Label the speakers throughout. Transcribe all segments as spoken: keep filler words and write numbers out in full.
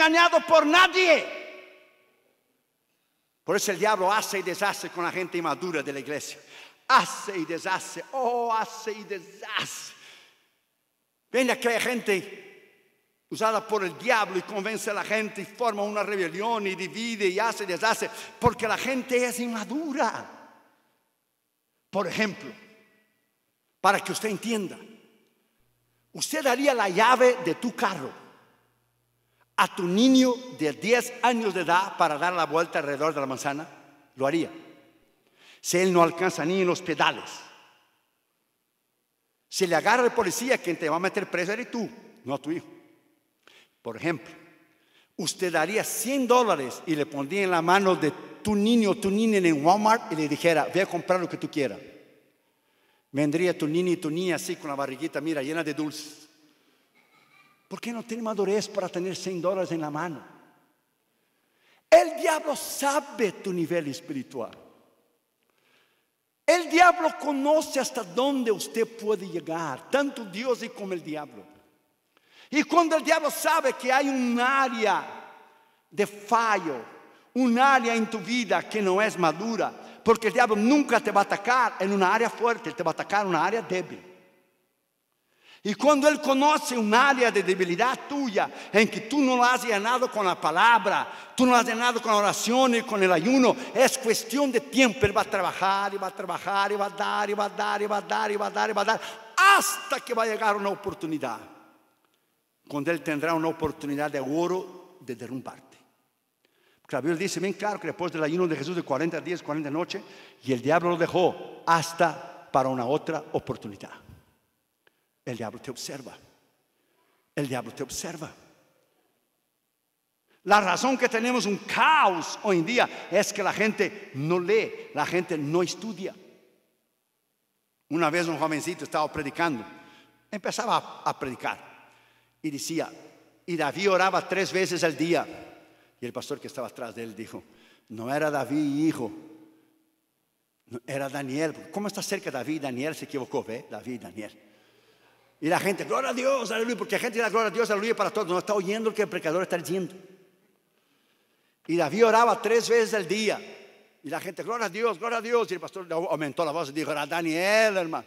Speaker 1: engañado por nadie. Por eso el diablo hace y deshace con la gente inmadura de la iglesia. Hace y deshace, oh, hace y deshace. Viene aquella gente usada por el diablo y convence a la gente y forma una rebelión y divide y hace y deshace porque la gente es inmadura. Por ejemplo, para que usted entienda, usted daría la llave de tu carro a tu niño de diez años de edad para dar la vuelta alrededor de la manzana. Lo haría si él no alcanza ni en los pedales. Si le agarra el policía, quien te va a meter preso eres tú, no a tu hijo. Por ejemplo, usted daría cien dólares y le pondría en la mano de tu niño o tu niña en Walmart y le dijera, ve a comprar lo que tú quieras. Vendría tu niño y tu niña así con la barriguita, mira, llena de dulces. ¿Por qué no tiene madurez para tener cien dólares en la mano? El diablo sabe tu nivel espiritual. El diablo conoce hasta dónde usted puede llegar, tanto Dios y como el diablo. Y cuando el diablo sabe que hay un área de fallo, un área en tu vida que no es madura, porque el diablo nunca te va a atacar en una área fuerte, él te va a atacar en una área débil. Y cuando él conoce un área de debilidad tuya en que tú no lo has llenado con la palabra, tú no lo has llenado con la oración y con el ayuno, es cuestión de tiempo. Él va a trabajar y va a trabajar y va a dar y va a dar y va a dar y va a dar y va a dar hasta que va a llegar una oportunidad, cuando él tendrá una oportunidad de oro de derrumbarte. Porque la Biblia dice bien claro que después del ayuno de Jesús de cuarenta días, cuarenta noches, y el diablo lo dejó hasta para una otra oportunidad. El diablo te observa. El diablo te observa. La razón que tenemos un caos hoy en día es que la gente no lee, la gente no estudia. Una vez un jovencito estaba predicando, empezaba a, a predicar y decía, y David oraba tres veces al día. Y el pastor que estaba atrás de él dijo, no era David hijo, no, era Daniel. ¿Cómo está cerca David? Daniel se equivocó, ¿ve? David, Daniel. Y la gente, gloria a Dios, aleluya, porque la gente da gloria a Dios, aleluya para todos. No está oyendo lo que el predicador está diciendo. Y David oraba tres veces al día. Y la gente, gloria a Dios, gloria a Dios. Y el pastor aumentó la voz y dijo, era Daniel, hermano.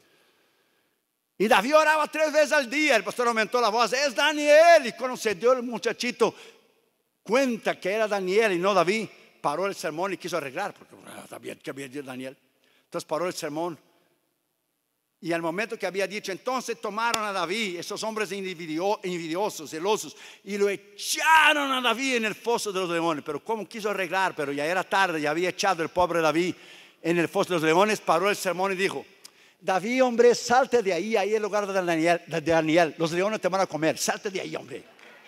Speaker 1: Y David oraba tres veces al día. El pastor aumentó la voz, es Daniel. Y cuando se dio el muchachito cuenta que era Daniel y no David, paró el sermón y quiso arreglar, porque sabía que había dicho Daniel. Entonces paró el sermón. Y al momento que había dicho, entonces tomaron a David, esos hombres envidiosos, celosos, y lo echaron a David en el foso de los leones. Pero como quiso arreglar, pero ya era tarde, ya había echado el pobre David en el foso de los leones, paró el sermón y dijo, David, hombre, salte de ahí, ahí es el lugar de Daniel, de Daniel, los leones te van a comer, salte de ahí, hombre.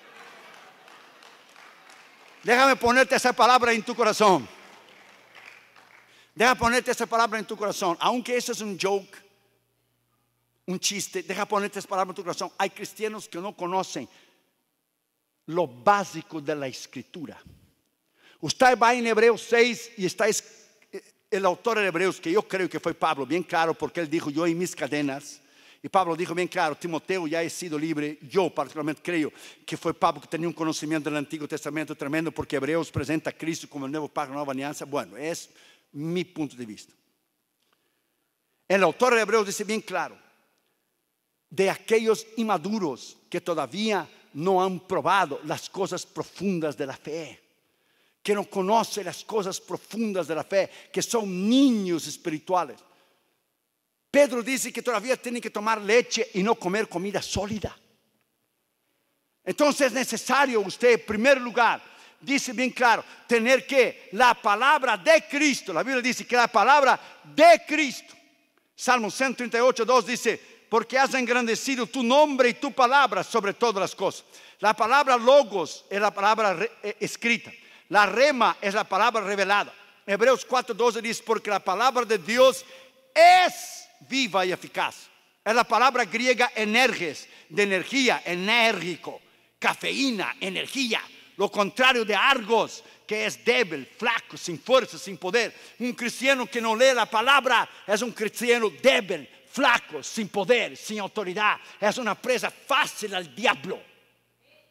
Speaker 1: Déjame ponerte esa palabra en tu corazón. Déjame ponerte esa palabra en tu corazón, aunque eso es un joke, un chiste, deja ponerte esa palabra en tu corazón. Hay cristianos que no conocen lo básico de la escritura. Usted va en Hebreos seis y está el autor de Hebreos, que yo creo que fue Pablo, bien claro, porque él dijo, yo en mis cadenas. Y Pablo dijo bien claro, Timoteo, ya he sido libre. Yo particularmente creo que fue Pablo que tenía un conocimiento del Antiguo Testamento tremendo, porque Hebreos presenta a Cristo como el nuevo pacto, la nueva alianza. Bueno, es mi punto de vista. El autor de Hebreos dice bien claro, de aquellos inmaduros que todavía no han probado las cosas profundas de la fe, que no conocen las cosas profundas de la fe, que son niños espirituales. Pedro dice que todavía tienen que tomar leche y no comer comida sólida. Entonces es necesario usted, en primer lugar, dice bien claro, tener que la palabra de Cristo. La Biblia dice que la palabra de Cristo. Salmo ciento treinta y ocho, dos dice, porque has engrandecido tu nombre y tu palabra sobre todas las cosas. La palabra logos es la palabra re, eh, escrita. La rema es la palabra revelada. Hebreos cuatro doce dice, porque la palabra de Dios es viva y eficaz. Es la palabra griega energes, de energía, enérgico, cafeína, energía. Lo contrario de argos, que es débil, flaco, sin fuerza, sin poder. Un cristiano que no lee la palabra es un cristiano débil, flaco, sin poder, sin autoridad. Es una presa fácil al diablo.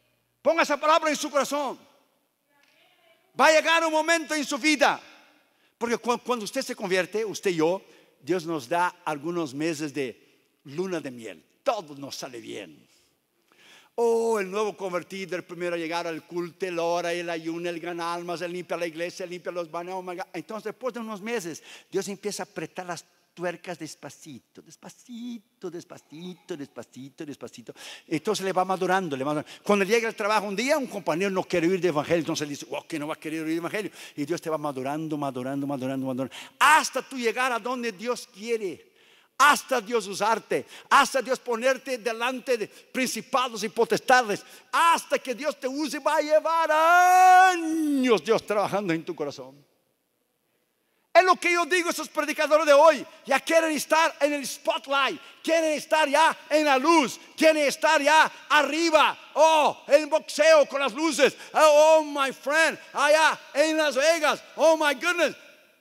Speaker 1: Ponga esa palabra en su corazón. Va a llegar un momento en su vida, porque cuando usted se convierte, usted y yo, Dios nos da algunos meses de luna de miel. Todo nos sale bien. Oh, el nuevo convertido, el primero a llegar al culto, el ora, el ayuno, el gana almas, el limpia la iglesia, el limpia los baños. Oh, entonces, después de unos meses, Dios empieza a apretar las tuercas despacito, despacito, despacito, despacito, despacito. Entonces le va madurando, le va madurando. Cuando llega al trabajo un día, un compañero no quiere oír de evangelio, entonces le dice, oh, que no va a querer oír de evangelio. Y Dios te va madurando, madurando, madurando, madurando, hasta tú llegar a donde Dios quiere. Hasta Dios usarte, hasta Dios ponerte delante de principados y potestades, hasta que Dios te use. Va a llevar años Dios trabajando en tu corazón. Es lo que yo digo a esos predicadores de hoy. Ya quieren estar en el spotlight, quieren estar ya en la luz, quieren estar ya arriba. Oh, en boxeo con las luces. Oh, oh my friend, allá en Las Vegas. Oh my goodness.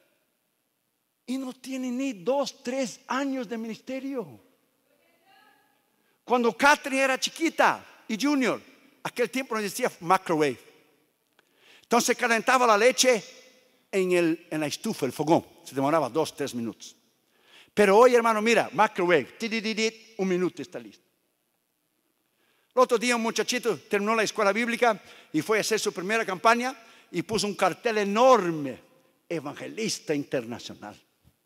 Speaker 1: Y no tienen ni dos, tres años de ministerio. Cuando Catherine era chiquita y junior, aquel tiempo no existía microwave. Entonces calentaba la leche en, el, en la estufa, el fogón. Se demoraba dos, tres minutos. Pero hoy, hermano, mira, microwave, un minuto está listo. El otro día un muchachito terminó la escuela bíblica y fue a hacer su primera campaña y puso un cartel enorme: evangelista internacional.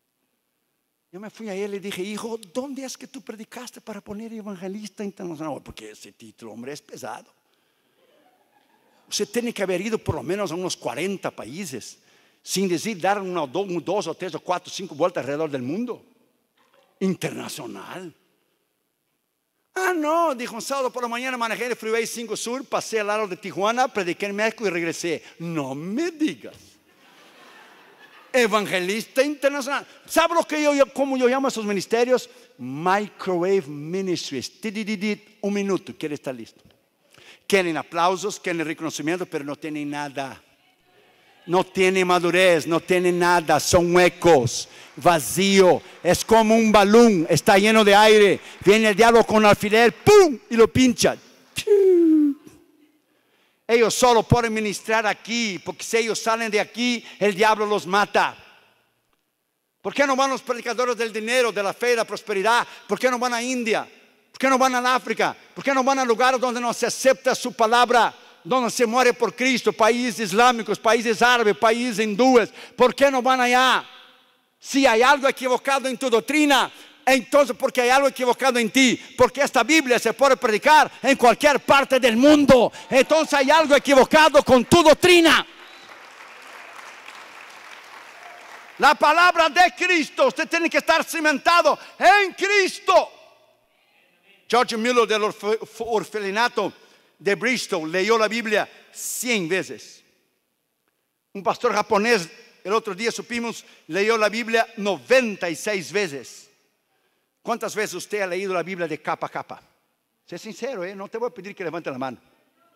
Speaker 1: Yo me fui a él y dije, hijo, ¿dónde es que tú predicaste para poner evangelista internacional? Porque ese título, hombre, es pesado. Usted tiene que haber ido por lo menos a unos cuarenta países, sin decir dar una, dos, dos o tres o cuatro, cinco vueltas alrededor del mundo. Internacional. Ah, no, dijo, un sábado por la mañana manejé el Freeway cinco Sur, pasé al lado de Tijuana, prediqué en México y regresé. No me digas. Evangelista internacional. ¿Sabe lo que yo, cómo yo llamo a esos ministerios? Microwave Ministries. Un minuto, quiere estar listo. Quieren aplausos, quieren reconocimiento, pero no tienen nada. No tienen madurez, no tienen nada. Son huecos, vacío. Es como un balón, está lleno de aire. Viene el diablo con alfiler, ¡pum! Y lo pincha. Ellos solo pueden ministrar aquí, porque si ellos salen de aquí, el diablo los mata. ¿Por qué no van los predicadores del dinero, de la fe, de la prosperidad? ¿Por qué no van a India? ¿Por qué no van a África? ¿Por qué no van a lugares donde no se acepta su palabra, donde se muere por Cristo? Países islámicos, países árabes, países hindúes. ¿Por qué no van allá? Si hay algo equivocado en tu doctrina, entonces porque hay algo equivocado en ti, porque esta Biblia se puede predicar en cualquier parte del mundo. Entonces hay algo equivocado con tu doctrina. La palabra de Cristo, usted tiene que estar cimentado en Cristo. George Mueller del orfelinato de Bristol leyó la Biblia cien veces. Un pastor japonés, el otro día supimos, leyó la Biblia noventa y seis veces. ¿Cuántas veces usted ha leído la Biblia de capa a capa? Sé sincero, ¿eh? No te voy a pedir que levante la mano.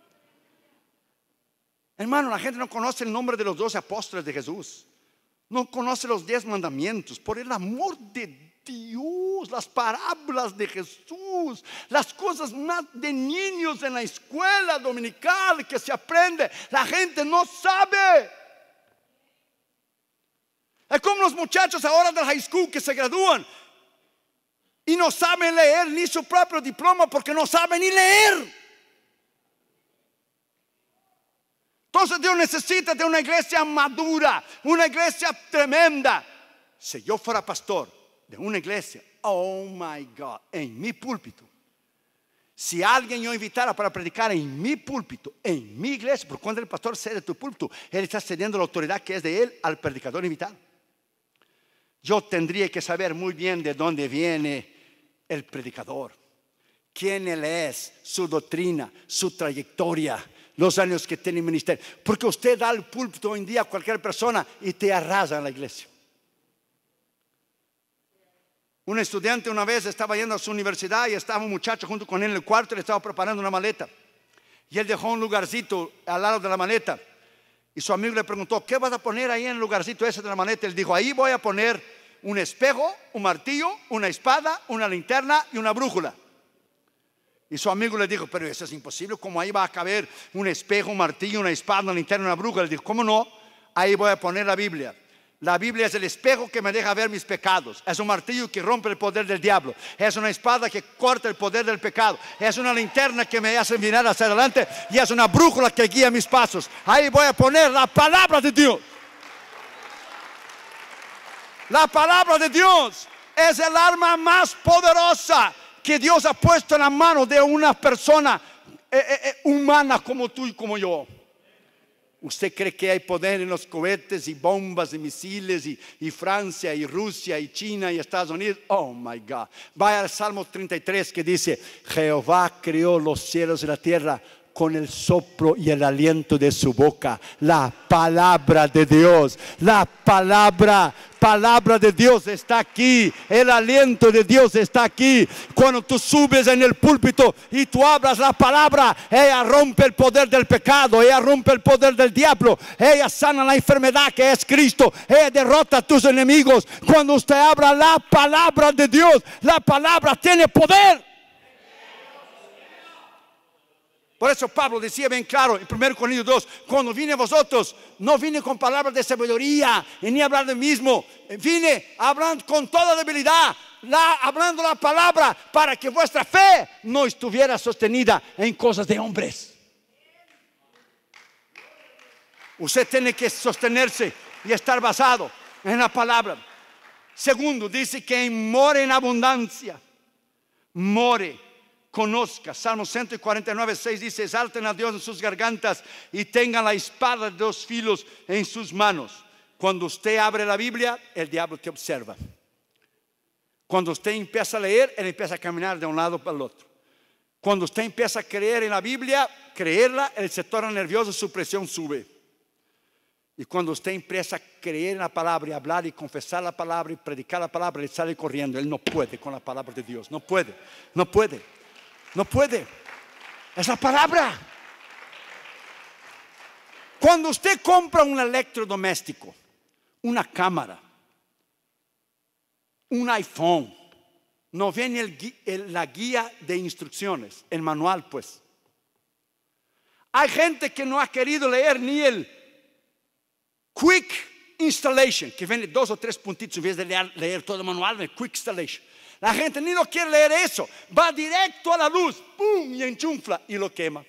Speaker 1: Hermano, la gente no conoce el nombre de los doce apóstoles de Jesús. No conoce los diez mandamientos. Por el amor de Dios, las parábolas de Jesús, las cosas más de niños en la escuela dominical que se aprende, la gente no sabe. Es como los muchachos ahora del high school que se gradúan y no saben leer ni su propio diploma porque no saben ni leer. Entonces Dios necesita de una iglesia madura, una iglesia tremenda. Si yo fuera pastor de una iglesia, oh my God, en mi púlpito, si alguien yo invitara para predicar en mi púlpito, en mi iglesia, porque cuando el pastor cede tu púlpito, él está cediendo la autoridad que es de él al predicador invitado. Yo tendría que saber muy bien de dónde viene el predicador, quién él es, su doctrina, su trayectoria, los años que tiene ministerio. Porque usted da el púlpito hoy en día a cualquier persona y te arrasa en la iglesia. Un estudiante una vez estaba yendo a su universidad y estaba un muchacho junto con él en el cuarto y le estaba preparando una maleta. Y él dejó un lugarcito al lado de la maleta. Y su amigo le preguntó, ¿qué vas a poner ahí en el lugarcito ese de la maleta? Él dijo, ahí voy a poner un espejo, un martillo, una espada, una linterna y una brújula. Y su amigo le dijo, pero eso es imposible, ¿cómo ahí va a caber un espejo, un martillo, una espada, una linterna, una bruja? Le dijo, ¿cómo no? Ahí voy a poner la Biblia. La Biblia es el espejo que me deja ver mis pecados. Es un martillo que rompe el poder del diablo. Es una espada que corta el poder del pecado. Es una linterna que me hace mirar hacia adelante. Y es una brújula que guía mis pasos. Ahí voy a poner la palabra de Dios. La palabra de Dios es el arma más poderosa que Dios ha puesto en la mano de una persona eh, eh, humana como tú y como yo. ¿Usted cree que hay poder en los cohetes y bombas y misiles y, y Francia y Rusia y China y Estados Unidos? Oh my God. Vaya al Salmo treinta y tres que dice, Jehová creó los cielos y la tierra con el soplo y el aliento de su boca. La palabra de Dios, la palabra, palabra de Dios está aquí. El aliento de Dios está aquí. Cuando tú subes en el púlpito y tú hablas la palabra, ella rompe el poder del pecado, ella rompe el poder del diablo, ella sana la enfermedad que es Cristo, ella derrota a tus enemigos. Cuando usted habla la palabra de Dios, la palabra tiene poder. Por eso Pablo decía bien claro en primero Corintios dos, cuando vine a vosotros, no vine con palabras de sabiduría, ni hablar de mí mismo, vine hablando con toda debilidad, la, hablando la palabra, para que vuestra fe no estuviera sostenida en cosas de hombres. Usted tiene que sostenerse y estar basado en la palabra. Segundo, dice que more en abundancia, more. Conozca. Salmo ciento cuarenta y nueve, seis dice, exalten a Dios en sus gargantas y tengan la espada de dos filos en sus manos. Cuando usted abre la Biblia, el diablo te observa. Cuando usted empieza a leer, él empieza a caminar de un lado para el otro. Cuando usted empieza a creer en la Biblia, creerla, el sector nervioso, su presión sube. Y cuando usted empieza a creer en la palabra y hablar y confesar la palabra y predicar la palabra, él sale corriendo. Él no puede con la palabra de Dios. No puede, no puede. No puede. Es la palabra. Cuando usted compra un electrodoméstico, una cámara, un iPhone, no viene el, el, la guía de instrucciones, el manual pues. Hay gente que no ha querido leer ni el Quick Installation, que viene dos o tres puntitos en vez de leer, leer todo el manual, el Quick Installation. La gente ni no quiere leer eso. Va directo a la luz, ¡pum! Y enchufla y lo quema.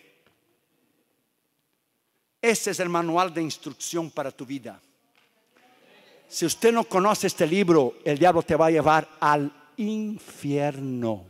Speaker 1: Ese es el manual de instrucción para tu vida. Si usted no conoce este libro, el diablo te va a llevar al infierno.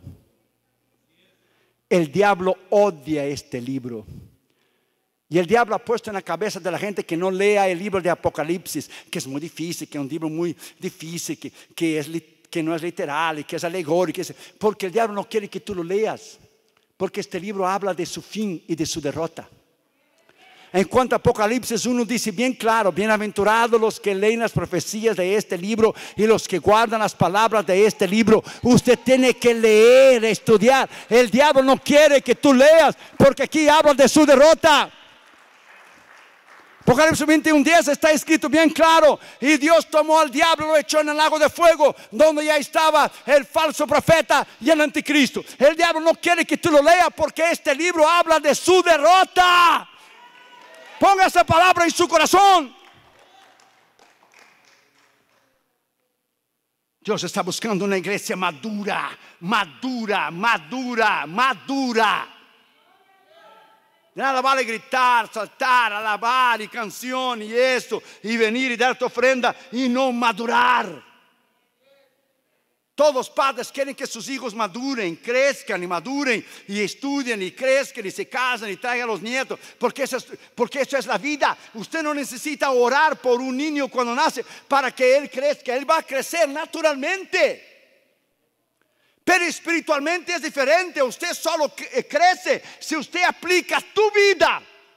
Speaker 1: El diablo odia este libro. Y el diablo ha puesto en la cabeza de la gente que no lea el libro de Apocalipsis, que es muy difícil, que es un libro muy difícil, que, que es literal, que no es literal y que es alegórico, porque el diablo no quiere que tú lo leas, porque este libro habla de su fin y de su derrota. En cuanto a Apocalipsis uno dice bien claro, bienaventurados los que leen las profecías de este libro y los que guardan las palabras de este libro. Usted tiene que leer, estudiar. El diablo no quiere que tú leas, porque aquí habla de su derrota. Apocalipsis veintiuno diez está escrito bien claro. Y Dios tomó al diablo y lo echó en el lago de fuego, donde ya estaba el falso profeta y el anticristo. El diablo no quiere que tú lo leas, porque este libro habla de su derrota. Ponga esa palabra en su corazón. Dios está buscando una iglesia madura, madura, madura, madura. De nada vale gritar, saltar, alabar y canción y esto, y venir y dar tu ofrenda y no madurar. Todos padres quieren que sus hijos maduren, crezcan y maduren y estudien y crezcan y se casen y traigan a los nietos, porque eso es, porque eso es la vida. Usted no necesita orar por un niño cuando nace para que él crezca. Él va a crecer naturalmente. Pero espiritualmente es diferente. Usted solo crece si usted aplica tu vida.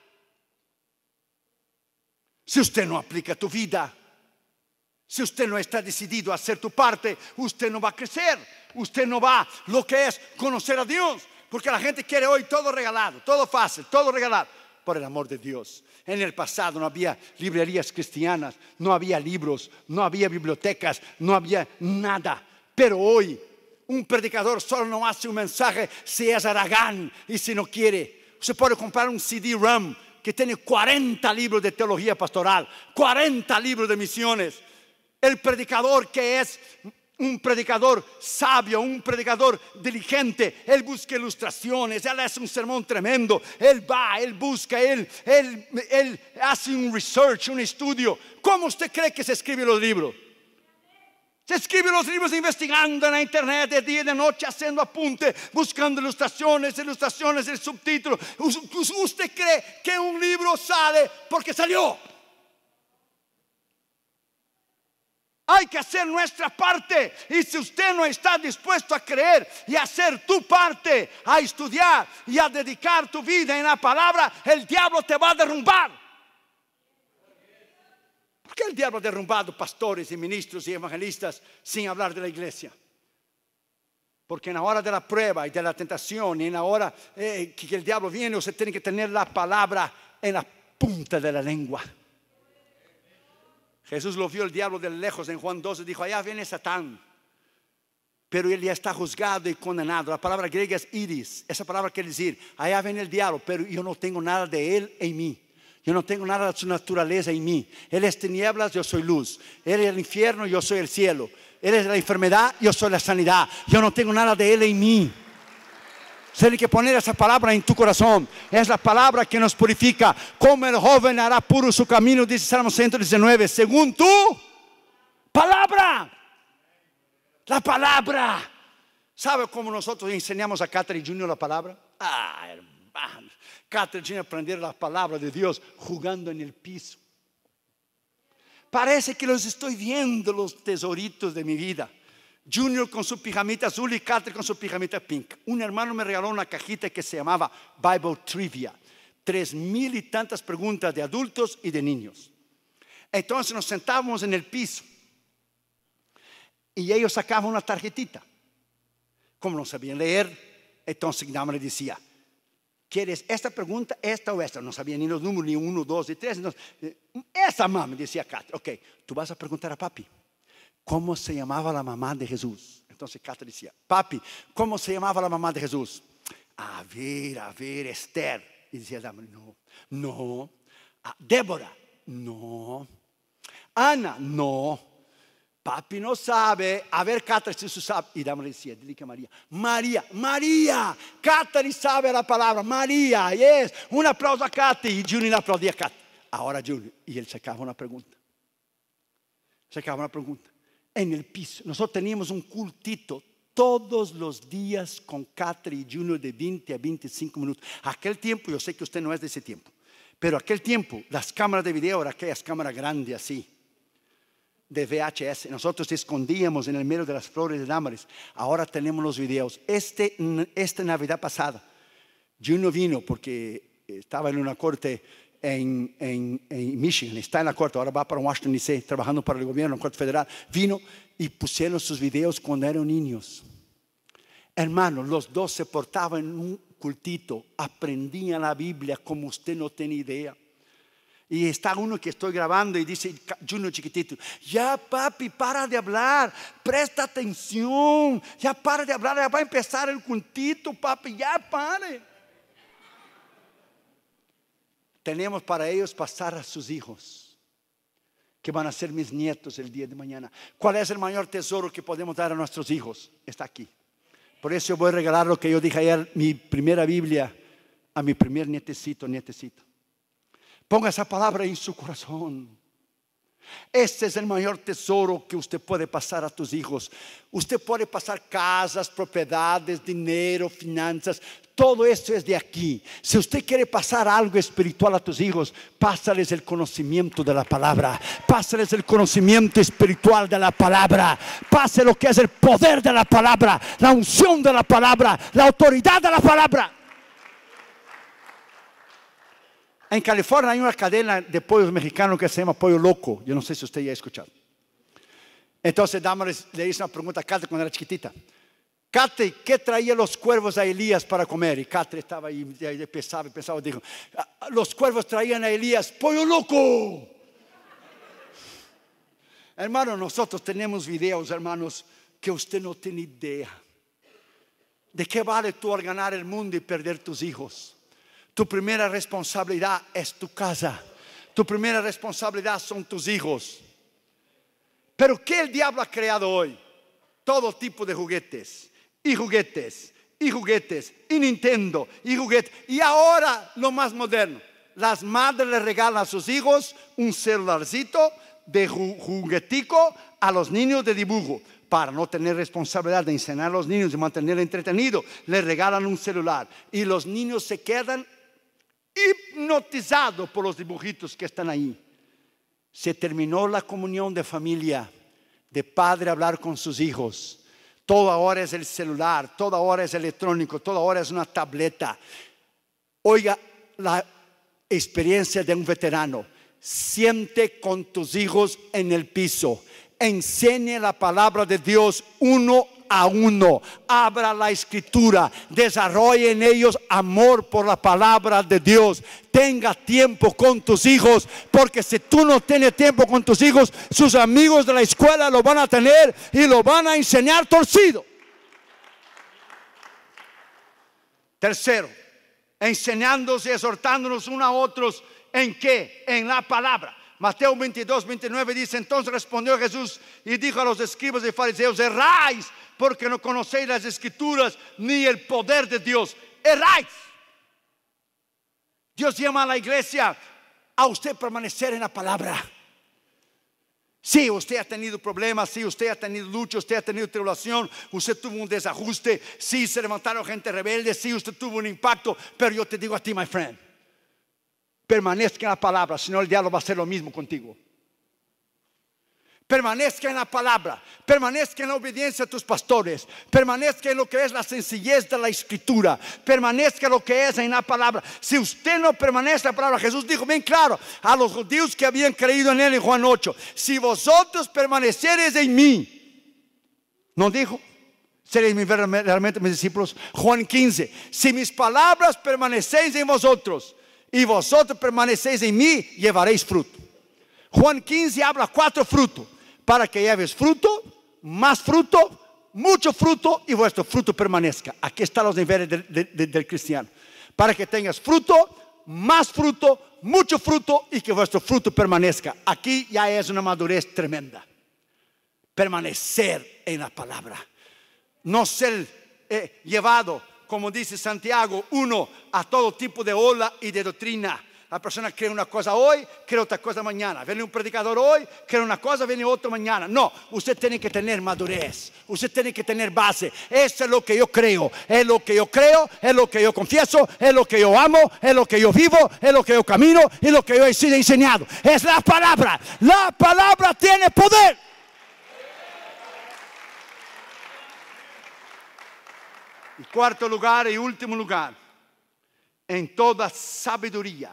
Speaker 1: Si usted no aplica tu vida, si usted no está decidido a hacer tu parte, usted no va a crecer. Usted no va lo que es conocer a Dios. Porque la gente quiere hoy todo regalado, todo fácil, todo regalado. Por el amor de Dios. En el pasado no había librerías cristianas, no había libros, no había bibliotecas, no había nada. Pero hoy Un predicador solo no hace un mensaje si es aragán y si no quiere. Usted puede comprar un C D ROM que tiene cuarenta libros de teología pastoral, cuarenta libros de misiones. El predicador que es un predicador sabio, un predicador diligente, él busca ilustraciones, él hace un sermón tremendo, él va, él busca, él, él, él hace un research, un estudio. ¿Cómo usted cree que se escriben los libros? Se escriben los libros investigando en la internet de día y de noche, haciendo apuntes, buscando ilustraciones, ilustraciones, el subtítulo. ¿Usted cree que un libro sale porque salió? Hay que hacer nuestra parte. Y si usted no está dispuesto a creer y a hacer tu parte, a estudiar y a dedicar tu vida en la palabra, el diablo te va a derrumbar. ¿Por qué el diablo ha derrumbado pastores y ministros y evangelistas sin hablar de la iglesia? Porque en la hora de la prueba y de la tentación, y en la hora eh, que el diablo viene, usted tiene que tener la palabra en la punta de la lengua. Jesús lo vio el diablo de lejos en Juan doce, dijo: allá viene Satán, pero él ya está juzgado y condenado. La palabra griega es iris. Esa palabra quiere decir: allá viene el diablo, pero yo no tengo nada de él en mí. Yo no tengo nada de su naturaleza en mí. Él es tinieblas, yo soy luz. Él es el infierno, yo soy el cielo. Él es la enfermedad, yo soy la sanidad. Yo no tengo nada de él en mí. Tiene que poner esa palabra en tu corazón. Es la palabra que nos purifica. Como el joven hará puro su camino, dice Salmo ciento diecinueve, según tu palabra. La palabra. ¿Sabe cómo nosotros enseñamos a Catherine Junior la palabra? Ah, hermano. Catherine Junior aprendió la palabra de Dios jugando en el piso. Parece que los estoy viendo, los tesoritos de mi vida. Junior con su pijamita azul y Catherine con su pijamita pink. Un hermano me regaló una cajita que se llamaba Bible Trivia. Tres mil y tantas preguntas de adultos y de niños. Entonces nos sentábamos en el piso y ellos sacaban una tarjetita. Como no sabían leer, entonces nada más le decía: ¿quieres esta pregunta, esta o esta? No sabía ni los números, ni uno, dos y tres. Entonces, esa mamá, decía Catherine. Ok, tú vas a preguntar a papi: ¿cómo se llamaba la mamá de Jesús? Entonces Catherine decía: papi, ¿cómo se llamaba la mamá de Jesús? A ver, a ver, Esther. Y decía: no, no. Ah, Débora, no. Ana, no. Papi no sabe. A ver, Catherine, si tú sabes. Y Dama le decía: dile que María. María, María. Catherine sabe la palabra. María, yes. Un aplauso a Catherine. Y Junior le aplaudía a Catherine. Ahora Junior. Y él sacaba una pregunta. Sacaba una pregunta. En el piso. Nosotros teníamos un cultito todos los días con Catherine y Junior de veinte a veinticinco minutos. Aquel tiempo, yo sé que usted no es de ese tiempo, pero aquel tiempo las cámaras de video eran aquellas cámaras grandes así, de V H S. Nosotros escondíamos en el medio de las flores de Damaris. Ahora tenemos los videos. Este, esta Navidad pasada, Junior vino porque estaba en una corte En, en, en Michigan, está en la corte, ahora va para Washington D C, trabajando para el gobierno, en la corte federal. Vino y pusieron sus videos cuando eran niños. Hermanos, los dos se portaban en un cultito, aprendían la Biblia como usted no tiene idea. Y está uno que estoy grabando y dice Junior chiquitito: ya papi, para de hablar, presta atención, ya para de hablar, ya va a empezar el cultito, papi, ya pare. Tenemos para ellos pasar a sus hijos, que van a ser mis nietos el día de mañana. ¿Cuál es el mayor tesoro que podemos dar a nuestros hijos? Está aquí. Por eso yo voy a regalar lo que yo dije ayer, mi primera Biblia, a mi primer nietecito, nietecito. Ponga esa palabra en su corazón. Este es el mayor tesoro que usted puede pasar a tus hijos. Usted puede pasar casas, propiedades, dinero, finanzas. Todo esto es de aquí. Si usted quiere pasar algo espiritual a tus hijos, pásales el conocimiento de la palabra. Pásales el conocimiento espiritual de la palabra. Pase lo que es el poder de la palabra, la unción de la palabra, la autoridad de la palabra. En California hay una cadena de pollos mexicanos que se llama Pollo Loco. Yo no sé si usted ya ha escuchado. Entonces Damaris le hizo una pregunta a Catherine cuando era chiquitita: Catherine, ¿qué traía los cuervos a Elías para comer? Y Catherine estaba ahí, ahí pensaba, pensaba, dijo: los cuervos traían a Elías pollo loco. Hermano, nosotros tenemos videos, hermanos, que usted no tiene idea. ¿De qué vale tú al ganar el mundo y perder tus hijos? Tu primera responsabilidad es tu casa. Tu primera responsabilidad son tus hijos. Pero ¿qué el diablo ha creado hoy? Todo tipo de juguetes. Y juguetes. Y juguetes. Y Nintendo. Y juguetes. Y ahora lo más moderno. Las madres le regalan a sus hijos un celularcito de juguetico a los niños de dibujo. Para no tener responsabilidad de enseñar a los niños y mantener entretenidos, les regalan un celular. Y los niños se quedan hipnotizados por los dibujitos que están ahí. Se terminó la comunión de familia, de padre hablar con sus hijos. Todo ahora es el celular, todo ahora es electrónico, todo ahora es una tableta. Oiga la experiencia de un veterano. Siente con tus hijos en el piso. Enseñe la palabra de Dios uno a uno. Abra la escritura. Desarrolle en ellos amor por la palabra de Dios. Tenga tiempo con tus hijos, porque si tú no tienes tiempo con tus hijos, sus amigos de la escuela lo van a tener y lo van a enseñar torcido. Tercero, enseñándose y exhortándonos unos a otros. ¿En qué? En la palabra. Mateo veintidós, veintinueve dice: entonces respondió Jesús y dijo a los escribas y fariseos: erráis, porque no conocéis las escrituras ni el poder de Dios. Erráis. Dios llama a la iglesia a usted permanecer en la palabra. Si usted ha tenido problemas, si usted ha tenido lucha, usted ha tenido tribulación, usted tuvo un desajuste, si se levantaron gente rebelde, si usted tuvo un impacto, pero yo te digo a ti, my friend, permanezca en la palabra, si no el diablo va a hacer lo mismo contigo. Permanezca en la palabra, permanezca en la obediencia a tus pastores, permanezca en lo que es la sencillez de la escritura, permanezca en lo que es en la palabra. Si usted no permanece en la palabra, Jesús dijo bien claro a los judíos que habían creído en él en Juan ocho: si vosotros permanecereis en mí, ¿no dijo? Seréis realmente mis discípulos. Juan quince: si mis palabras permanecéis en vosotros y vosotros permanecéis en mí, llevaréis fruto. Juan quince habla cuatro frutos: para que lleves fruto, más fruto, mucho fruto, y vuestro fruto permanezca. Aquí están los niveles del, del, del cristiano. Para que tengas fruto, más fruto, mucho fruto, y que vuestro fruto permanezca. Aquí ya es una madurez tremenda. Permanecer en la palabra. No ser eh, llevado, como dice Santiago uno, a todo tipo de ola y de doctrina. La persona cree una cosa hoy, cree otra cosa mañana. Viene un predicador hoy, cree una cosa, viene otro mañana. No, usted tiene que tener madurez. Usted tiene que tener base. Eso es lo que yo creo. Es lo que yo creo, es lo que yo confieso, es lo que yo amo, es lo que yo vivo, es lo que yo camino, es lo que yo he sido enseñado. Es la palabra. La palabra tiene poder. Y cuarto lugar y último lugar, en toda sabiduría.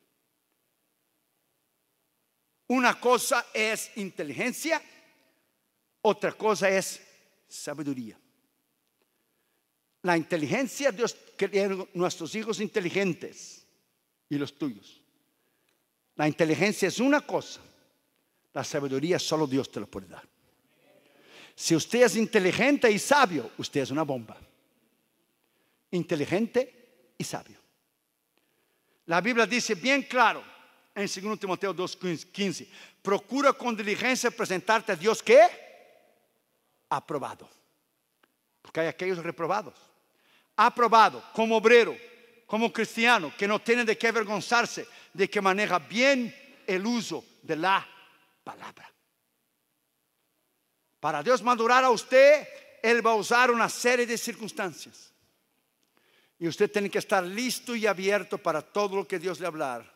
Speaker 1: Una cosa es inteligencia, otra cosa es sabiduría. La inteligencia, Dios creó nuestros hijos inteligentes y los tuyos. La inteligencia es una cosa, la sabiduría solo Dios te lo puede dar. Si usted es inteligente y sabio, usted es una bomba. Inteligente y sabio. La Biblia dice bien claro en segundo Timoteo dos quince: procura con diligencia presentarte a Dios, ¿qué? Aprobado. Porque hay aquellos reprobados. Aprobado como obrero, como cristiano, que no tiene de qué avergonzarse, de que maneja bien el uso de la palabra. Para Dios madurar a usted, Él va a usar una serie de circunstancias. Y usted tiene que estar listo y abierto para todo lo que Dios le hablar.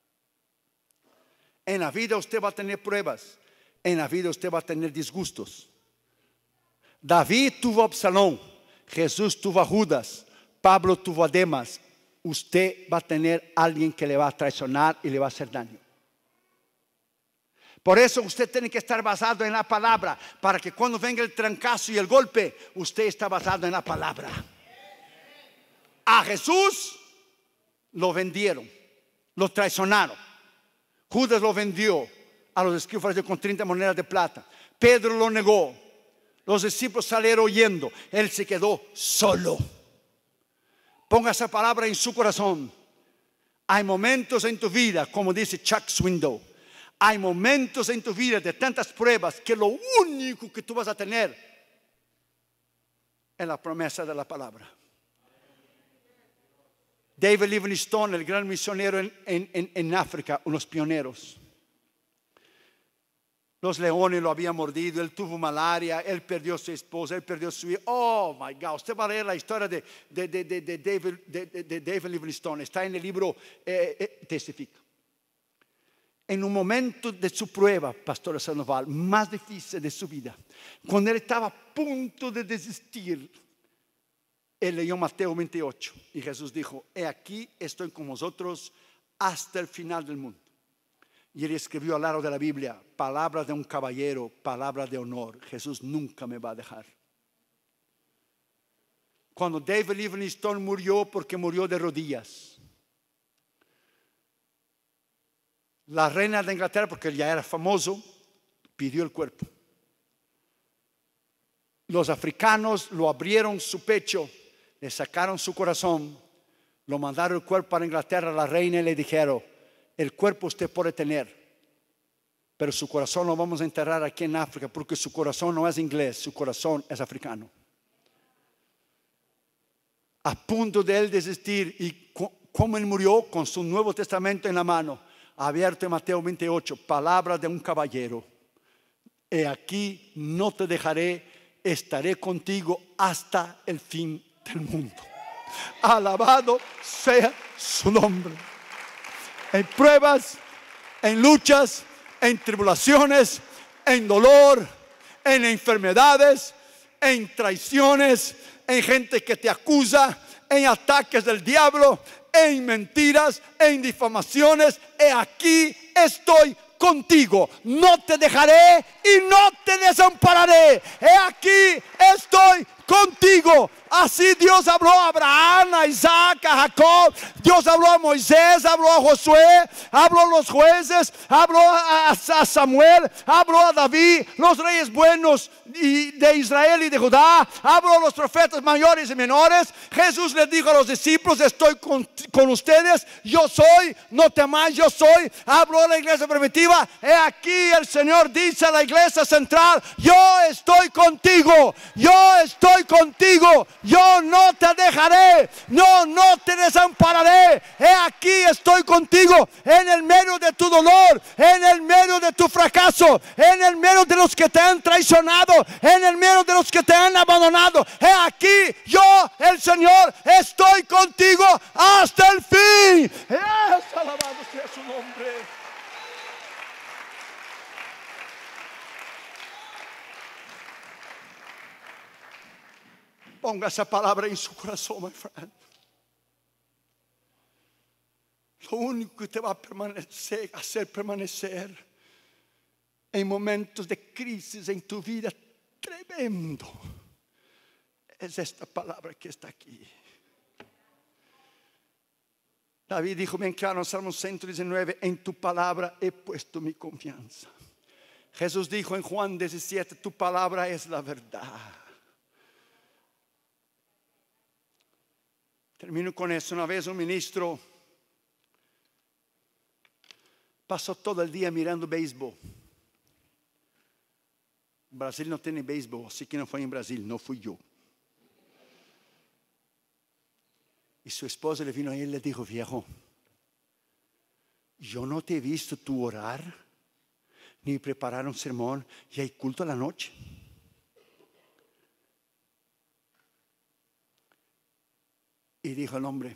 Speaker 1: En la vida usted va a tener pruebas. En la vida usted va a tener disgustos. David tuvo a Absalón. Jesús tuvo a Judas. Pablo tuvo a Demas. Usted va a tener a alguien que le va a traicionar y le va a hacer daño. Por eso usted tiene que estar basado en la palabra, para que cuando venga el trancazo y el golpe, usted está basado en la palabra. A Jesús lo vendieron, lo traicionaron. Judas lo vendió a los escribas con treinta monedas de plata. Pedro lo negó. Los discípulos salieron huyendo. Él se quedó solo. Ponga esa palabra en su corazón. Hay momentos en tu vida, como dice Chuck Swindoll, hay momentos en tu vida de tantas pruebas que lo único que tú vas a tener es la promesa de la palabra. David Livingstone, el gran misionero en, en, en África, unos pioneros. Los leones lo habían mordido, él tuvo malaria, él perdió a su esposa, él perdió a su hijo. Oh my God, usted va a leer la historia de, de, de, de, de, David, de, de, de David Livingstone, está en el libro eh, eh, Testifica. En un momento de su prueba, Pastor Sandoval, más difícil de su vida, cuando él estaba a punto de desistir, él leyó Mateo veintiocho y Jesús dijo: he aquí estoy con vosotros hasta el final del mundo. Y él escribió al lado de la Biblia: palabra de un caballero, palabra de honor, Jesús nunca me va a dejar. Cuando David Livingstone murió, porque murió de rodillas, la reina de Inglaterra, porque él ya era famoso, pidió el cuerpo. Los africanos lo abrieron su pecho, le sacaron su corazón, lo mandaron el cuerpo para Inglaterra a la reina y le dijeron: el cuerpo usted puede tener, pero su corazón lo vamos a enterrar aquí en África, porque su corazón no es inglés, su corazón es africano. A punto de él desistir, y como él murió con su Nuevo Testamento en la mano, abierto en Mateo veintiocho, palabra de un caballero: he aquí no te dejaré, estaré contigo hasta el fin del mundo. Alabado sea su nombre. En pruebas, en luchas, en tribulaciones, en dolor, en enfermedades, en traiciones, en gente que te acusa, en ataques del diablo, en mentiras, en difamaciones. He aquí estoy contigo, no te dejaré y no te desampararé. He aquí estoy contigo. Así Dios habló a Abraham, a Isaac, a Jacob. Dios habló a Moisés, habló a Josué, habló a los jueces, habló a, a Samuel, habló a David, los reyes buenos de Israel y de Judá, habló a los profetas mayores y menores. Jesús les dijo a los discípulos: estoy con, con ustedes, yo soy, no temáis, yo soy. Habló a la iglesia primitiva: he aquí el Señor dice a la iglesia central: yo estoy contigo, yo estoy contigo, yo no te dejaré, no, no te desampararé. He aquí estoy contigo en el medio de tu dolor, en el medio de tu fracaso, en el medio de los que te han traicionado, en el medio de los que te han abandonado. He aquí yo, el Señor, estoy contigo hasta el fin. Es alabado sea su nombre. Ponga esa palabra en su corazón, my friend. Lo único que te va a permanecer, hacer permanecer en momentos de crisis en tu vida tremendo, es esta palabra que está aquí. David dijo bien claro en Salmo ciento diecinueve: en tu palabra he puesto mi confianza. Jesús dijo en Juan diecisiete: tu palabra es la verdad. Termino con esto. Una vez un ministro pasó todo el día mirando béisbol. Brasil no tiene béisbol, así que no fue en Brasil, no fui yo. Y su esposa le vino a él y le dijo: viejo, yo no te he visto tú orar, ni preparar un sermón, y hay culto a la noche. Y dijo el hombre: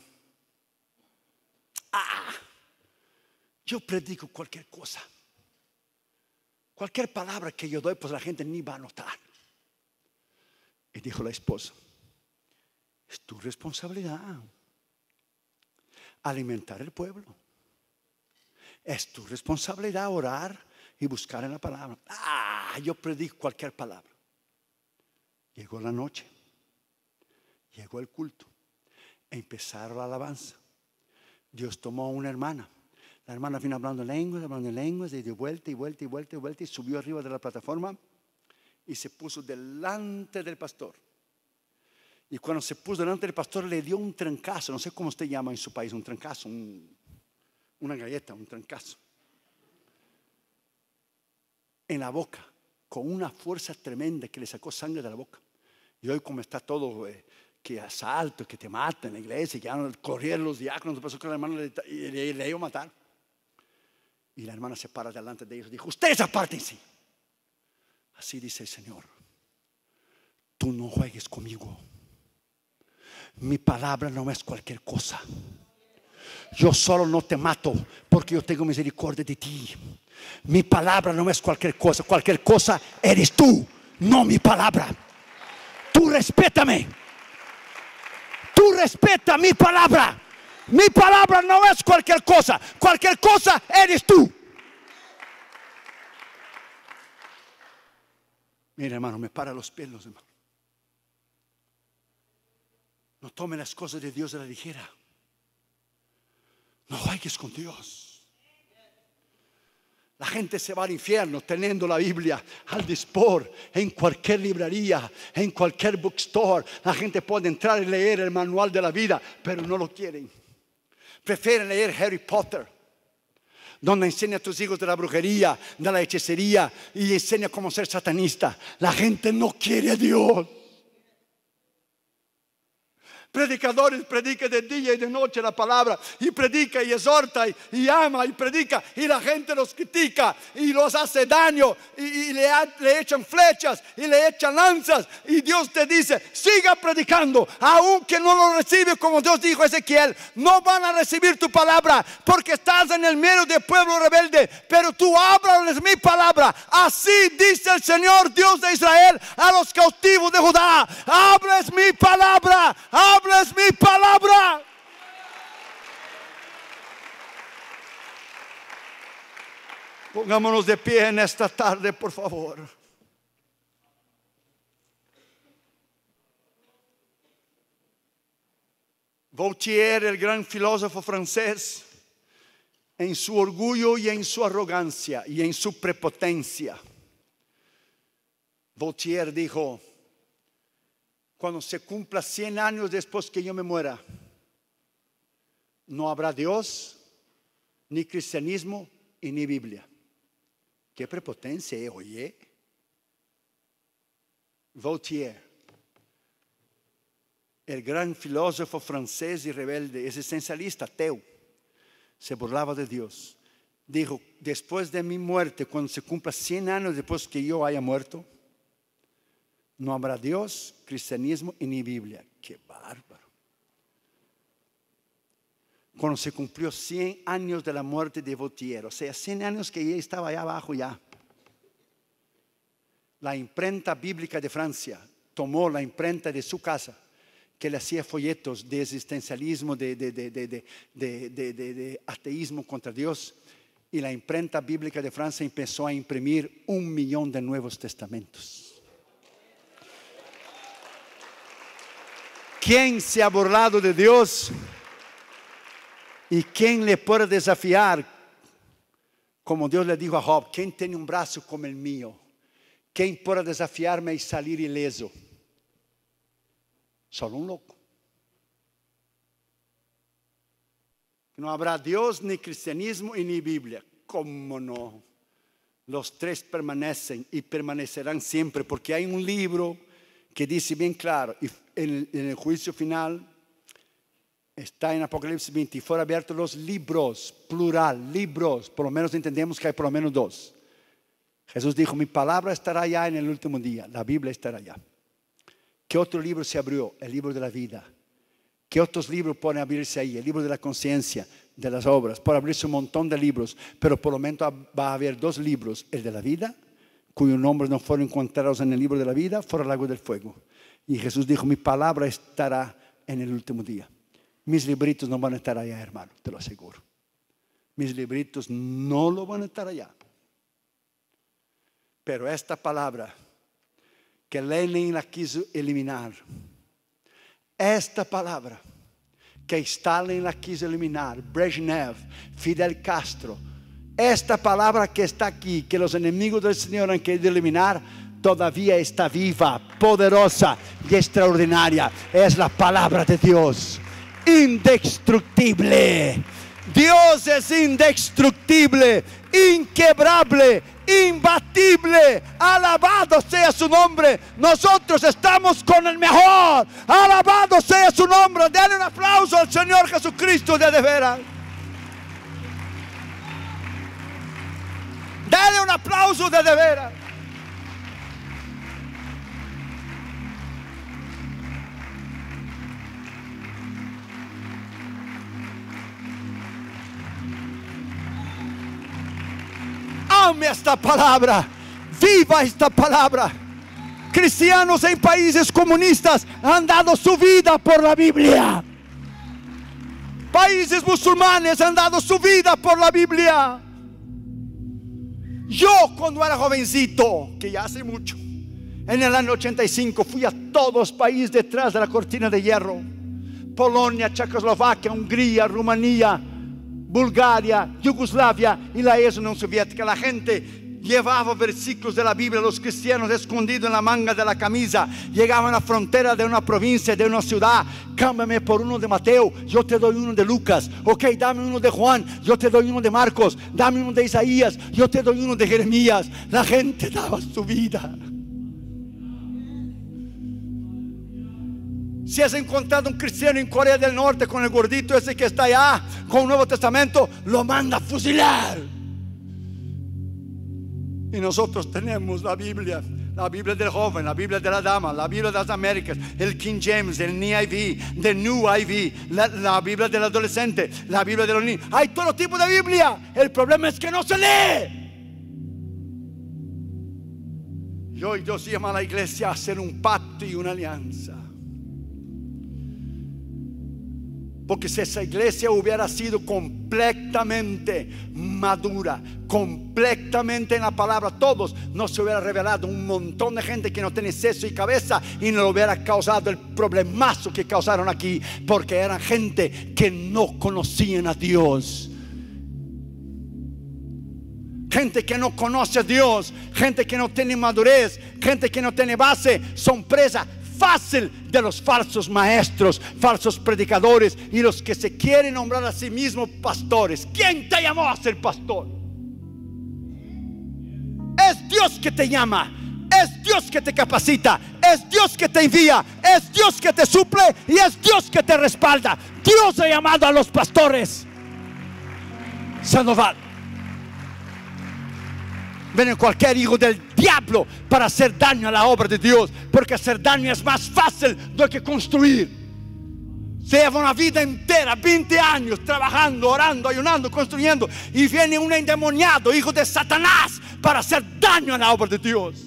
Speaker 1: ah, yo predico cualquier cosa, cualquier palabra que yo doy, pues la gente ni va a notar. Y dijo la esposa: es tu responsabilidad alimentar el pueblo, es tu responsabilidad orar y buscar en la palabra. Ah, yo predico cualquier palabra. Llegó la noche, llegó el culto, empezaron la alabanza. Dios tomó a una hermana. La hermana vino hablando lenguas, hablando lenguas, y dio vuelta y vuelta y vuelta y vuelta, y subió arriba de la plataforma y se puso delante del pastor. Y cuando se puso delante del pastor le dio un trancazo. No sé cómo usted llama en su país, un trancazo, un, una galleta, un trancazo. En la boca, con una fuerza tremenda que le sacó sangre de la boca. Y hoy como está todo, eh, que asalto, que te matan en la iglesia, que ya corrieron los diáconos, pasó que la hermana le, le, le iba a matar. Y la hermana se para delante de ellos y dijo: ustedes apártense. Así dice el Señor: tú no juegues conmigo. Mi palabra no es cualquier cosa. Yo solo no te mato porque yo tengo misericordia de ti. Mi palabra no es cualquier cosa. Cualquier cosa eres tú, no mi palabra. Tú respétame. Tú respeta mi palabra. Mi palabra no es cualquier cosa. Cualquier cosa eres tú. Mira, hermano, me para los pelos, hermano. No tome las cosas de Dios a la ligera. No juegues con Dios. La gente se va al infierno teniendo la Biblia al dispor en cualquier librería, en cualquier bookstore. La gente puede entrar y leer el manual de la vida, pero no lo quieren. Prefieren leer Harry Potter, donde enseña a tus hijos de la brujería, de la hechicería, y enseña cómo ser satanista. La gente no quiere a Dios. Predicadores predican de día y de noche la palabra, y predica y exhorta y, y ama y predica, y la gente los critica y los hace daño, y, y le, le echan flechas y le echan lanzas, y Dios te dice: siga predicando, aunque no lo recibe, como Dios dijo a Ezequiel. No van a recibir tu palabra porque estás en el medio del pueblo rebelde, pero tú háblales mi palabra. Así dice el Señor Dios de Israel a los cautivos de Judá: hables mi palabra, hables mi palabra. Pongámonos de pie en esta tarde, por favor. Voltaire, el gran filósofo francés, en su orgullo y en su arrogancia y en su prepotencia, Voltaire dijo: cuando se cumpla cien años después que yo me muera, no habrá Dios, ni cristianismo y ni Biblia. Qué prepotencia, ¿eh? Oye. Voltaire, el gran filósofo francés y rebelde, existencialista, ateo, se burlaba de Dios. Dijo: después de mi muerte, cuando se cumpla cien años después que yo haya muerto, no habrá Dios, cristianismo y ni Biblia. ¡Qué bárbaro! Cuando se cumplió cien años de la muerte de Voltaire, o sea, cien años que ella estaba allá abajo ya, la imprenta bíblica de Francia tomó la imprenta de su casa, que le hacía folletos de existencialismo, de, de, de, de, de, de, de, de, de ateísmo contra Dios, y la imprenta bíblica de Francia empezó a imprimir un millón de Nuevos Testamentos. ¿Quién se ha burlado de Dios? ¿Y quién le puede desafiar? Como Dios le dijo a Job: ¿quién tiene un brazo como el mío? ¿Quién puede desafiarme y salir ileso? Solo un loco. No habrá Dios, ni cristianismo y ni Biblia. ¿Cómo no? Los tres permanecen y permanecerán siempre, porque hay un libro que dice bien claro, y en, en el juicio final está en Apocalipsis veinte: y fueron abiertos los libros, plural, libros. Por lo menos entendemos que hay por lo menos dos. Jesús dijo: mi palabra estará allá en el último día, la Biblia estará allá. ¿Qué otro libro se abrió? El libro de la vida. ¿Qué otros libros pueden abrirse ahí? El libro de la conciencia, de las obras. Puede abrirse un montón de libros, pero por lo menos va a haber dos libros: el de la vida, cuyos nombres no fueron encontrados en el libro de la vida, fuera el lago del fuego. Y Jesús dijo: mi palabra estará en el último día. Mis libritos no van a estar allá, hermano, te lo aseguro. Mis libritos no lo van a estar allá. Pero esta palabra que Lenin la quiso eliminar, esta palabra que Stalin la quiso eliminar, Brezhnev, Fidel Castro, esta palabra que está aquí, que los enemigos del Señor han querido eliminar, todavía está viva, poderosa y extraordinaria. Es la palabra de Dios, indestructible. Dios es indestructible, inquebrable, imbatible. Alabado sea su nombre. Nosotros estamos con el mejor. Alabado sea su nombre. Denle un aplauso al Señor Jesucristo de de veras. Dale un aplauso de de veras. Ame esta palabra, viva esta palabra. Cristianos en países comunistas han dado su vida por la Biblia. Países musulmanes han dado su vida por la Biblia. Yo cuando era jovencito, que ya hace mucho, en el año ochenta y cinco, fui a todos los países detrás de la cortina de hierro: Polonia, Checoslovaquia, Hungría, Rumanía, Bulgaria, Yugoslavia y la ex Unión Soviética. La gente llevaba versículos de la Biblia, los cristianos escondidos en la manga de la camisa. Llegaban a la frontera de una provincia, de una ciudad: cámbiame por uno de Mateo, yo te doy uno de Lucas. Ok, dame uno de Juan, yo te doy uno de Marcos. Dame uno de Isaías, yo te doy uno de Jeremías. La gente daba su vida. Si has encontrado un cristiano en Corea del Norte con el gordito ese que está allá con un Nuevo Testamento, lo manda a fusilar. Y nosotros tenemos la Biblia, la Biblia del joven, la Biblia de la dama, la Biblia de las Américas, el King James, el N I V, el New I V, la, la Biblia del adolescente, la Biblia de los niños. Hay todo tipo de Biblia. El problema es que no se lee. Y hoy Dios llama a la iglesia a hacer un pacto y una alianza. Porque si esa iglesia hubiera sido completamente madura, completamente en la palabra, todos, no se hubiera revelado un montón de gente que no tiene seso y cabeza, y no hubiera causado el problemazo que causaron aquí, porque eran gente que no conocían a Dios. Gente que no conoce a Dios, gente que no tiene madurez, gente que no tiene base, son presa fácil de los falsos maestros, falsos predicadores y los que se quieren nombrar a sí mismos pastores. ¿Quién te llamó a ser pastor? Es Dios que te llama, es Dios que te capacita, es Dios que te envía, es Dios que te suple y es Dios que te respalda. Dios ha llamado a los pastores. Sandoval, viene cualquier hijo del diablo para hacer daño a la obra de Dios, porque hacer daño es más fácil do que construir. Se lleva una vida entera, veinte años trabajando, orando, ayunando, construyendo, y viene un endemoniado, hijo de Satanás, para hacer daño a la obra de Dios.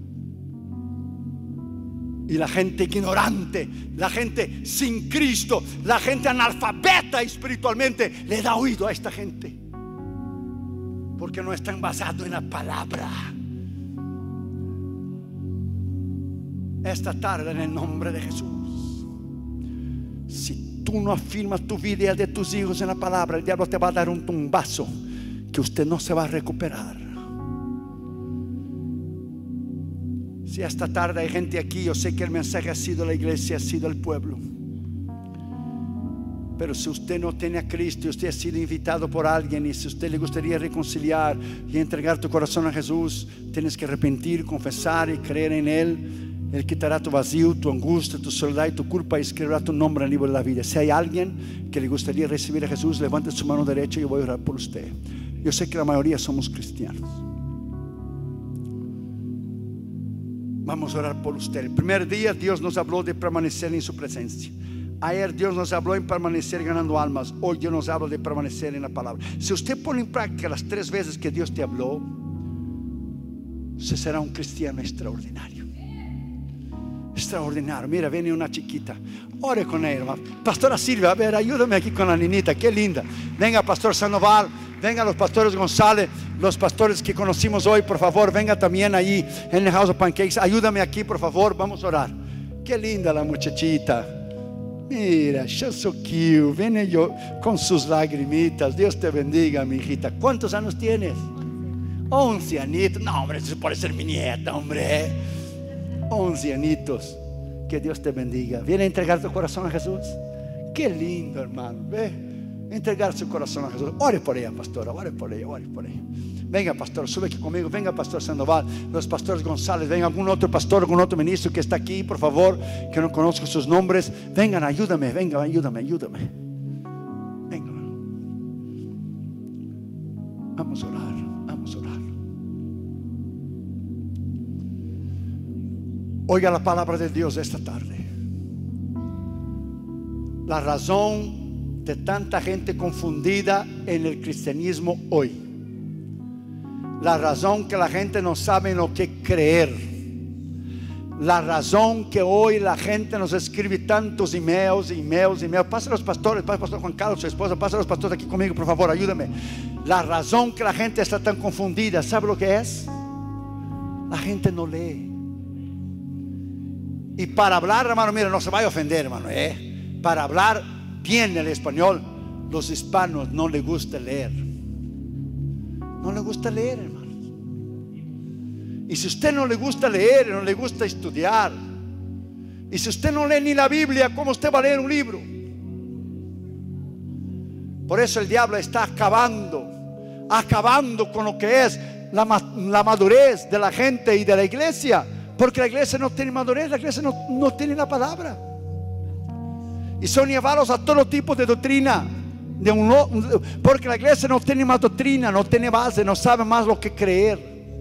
Speaker 1: Y la gente ignorante, la gente sin Cristo, la gente analfabeta espiritualmente, le da oído a esta gente, porque no están basados en la palabra. Esta tarde, en el nombre de Jesús, si tú no afirmas tu vida y la de tus hijos en la palabra, el diablo te va a dar un tumbazo que usted no se va a recuperar. Si esta tarde hay gente aquí, yo sé que el mensaje ha sido la iglesia, ha sido el pueblo, pero si usted no tiene a Cristo y usted ha sido invitado por alguien, y si usted le gustaría reconciliar y entregar tu corazón a Jesús, tienes que arrepentir, confesar y creer en Él. Él quitará tu vacío, tu angustia, tu soledad y tu culpa, y escribirá tu nombre en el libro de la vida. Si hay alguien que le gustaría recibir a Jesús, levante su mano derecha y yo voy a orar por usted. Yo sé que la mayoría somos cristianos. Vamos a orar por usted. El primer día Dios nos habló de permanecer en su presencia. Ayer Dios nos habló en permanecer ganando almas. Hoy Dios nos habla de permanecer en la palabra. Si usted pone en práctica las tres veces que Dios te habló, usted será un cristiano extraordinario. Extraordinario. Mira, viene una chiquita. Ore con ella. Pastora Silvia, a ver, ayúdame aquí con la niñita. Qué linda. Venga, Pastor Sandoval. Venga, los pastores González, los pastores que conocimos hoy, por favor, venga también allí en el House of Pancakes. Ayúdame aquí, por favor. Vamos a orar. Qué linda la muchachita. Mira, she's so cute. Viene yo con sus lagrimitas. Dios te bendiga, mi hijita. ¿Cuántos años tienes? once añitos. No, hombre, eso puede ser mi nieta, hombre. once añitos. Que Dios te bendiga. Viene a entregar tu corazón a Jesús. Qué lindo, hermano. Ve, entregar su corazón a Jesús. Ore por ella, pastora. Ore por ella, ore por ella. Venga, pastor, sube aquí conmigo. Venga, pastor Sandoval, los pastores González. Venga, algún otro pastor, algún otro ministro que está aquí, por favor, que no conozco sus nombres. Vengan, ayúdame, venga, ayúdame, ayúdame. Venga. Vamos a orar, vamos a orar. Oiga la palabra de Dios esta tarde. La razón de tanta gente confundida en el cristianismo hoy. La razón que la gente no sabe en lo que creer. La razón que hoy la gente nos escribe tantos emails, emails, emails. Pasa los pastores, pasa el pastor Juan Carlos, su esposa, pasa los pastores aquí conmigo, por favor, ayúdame. La razón que la gente está tan confundida, ¿sabe lo que es? La gente no lee. Y para hablar, hermano, mira, no se vaya a ofender, hermano, ¿eh? Para hablar bien el español, los hispanos no les gusta leer. No le gusta leer, hermano. Y si usted no le gusta leer, no le gusta estudiar, y si usted no lee ni la Biblia, ¿cómo usted va a leer un libro? Por eso el diablo está acabando, acabando con lo que es la, la madurez de la gente y de la iglesia. Porque la iglesia no tiene madurez, la iglesia no, no tiene la palabra. Y son llevados a todo tipo de doctrina. De un, porque la iglesia no tiene más doctrina, no tiene base, no sabe más lo que creer.